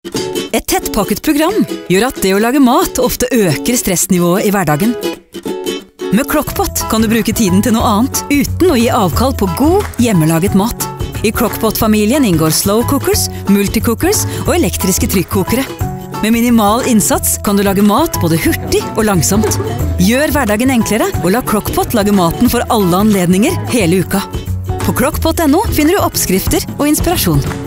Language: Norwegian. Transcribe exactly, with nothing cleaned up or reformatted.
Et tettpakket program gjør at det å lage mat ofte øker stressnivået i hverdagen. Med Crock-Pot kan du bruke tiden til noe annet uten å gi avkall på god, hjemmelaget mat. I Crock-Pot-familien inngår slow cookers, multicookers og elektriske trykkokere. Med minimal innsats kan du lage mat både hurtig og langsomt. Gjør hverdagen enklere og la Crock-Pot lage maten for alle anledninger hele uka. På crockpot punktum no finner du oppskrifter og inspirasjon.